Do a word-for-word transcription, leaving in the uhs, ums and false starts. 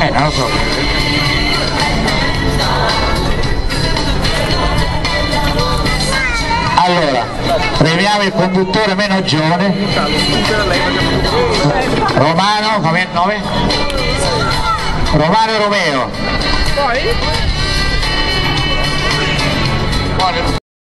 Eh, non lo so. Allora, premiamo il conduttore meno giovane. Romano, com'è il nome? Romano Romeo. Poi?